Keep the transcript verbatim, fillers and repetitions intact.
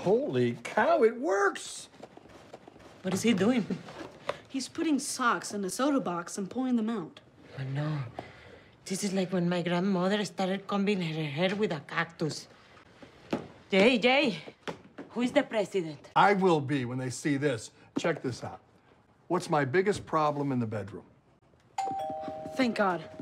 Holy cow, it works! What is he doing? He's putting socks in a soda box and pulling them out. Oh, no. This is like when my grandmother started combing her hair with a cactus. Jay, Jay, who is the president? I will be when they see this. Check this out. What's my biggest problem in the bedroom? Thank God.